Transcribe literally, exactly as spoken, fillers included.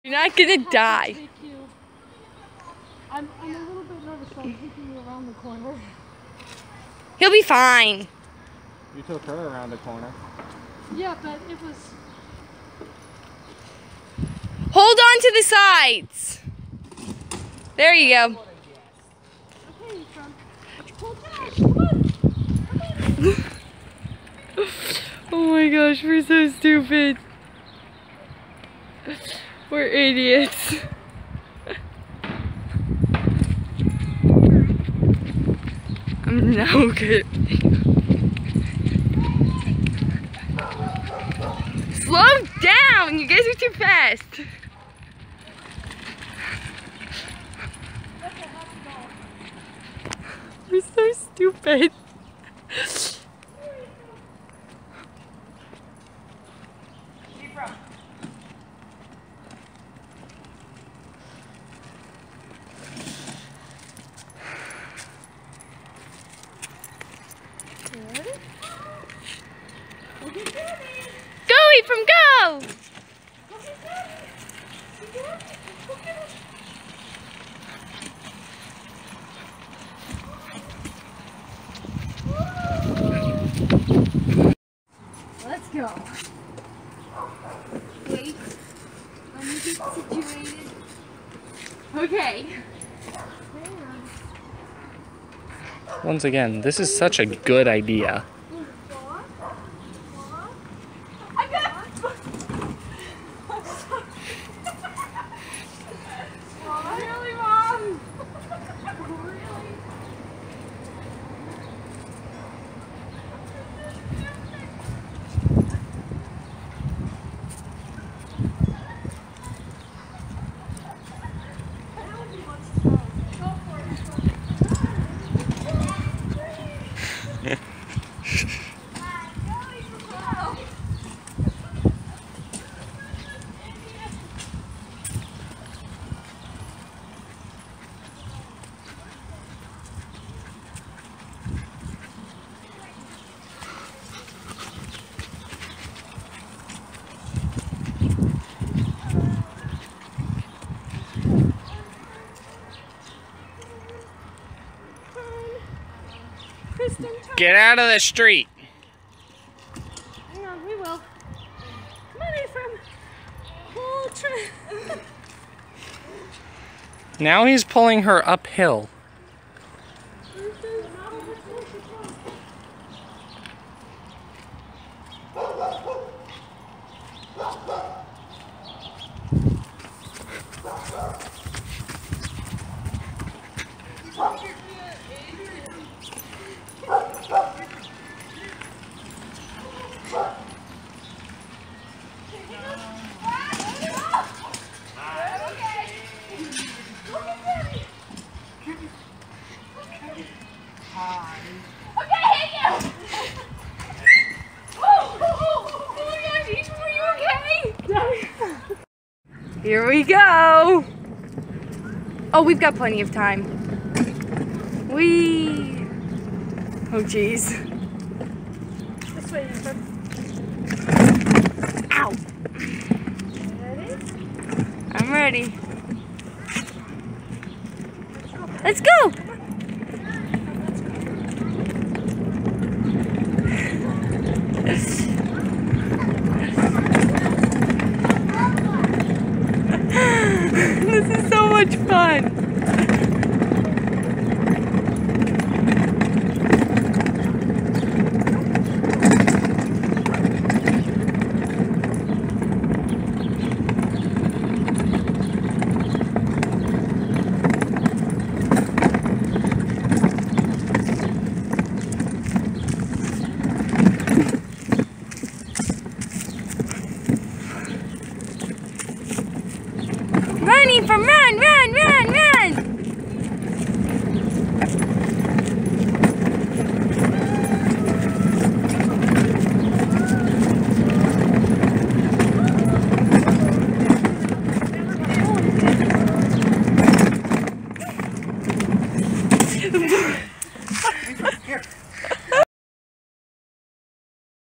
You're not gonna die. I'm, I'm a little bit nervous, so I'm taking you around the corner. He'll be fine. You took her around the corner. Yeah, but it was... Hold on to the sides. There you go. Okay, Trump. Hold fast, come on. Oh my gosh, we're so stupid. We're idiots. I'm no good. Slow down! You guys are too fast. We're so stupid. Go, Ephraim, go! Let's go. Wait. Let me get situated. Okay. Once again, this is such a good idea. Get out of the street. Hang on, we will. Come on, Ephraim. Pull Trent. Now he's pulling her uphill. Here we go. Oh, we've got plenty of time. Whee! Oh, jeez. This way, Ephraim. Ow! Ready? I'm ready. Let's go! This is so much fun. Running from run, run, run!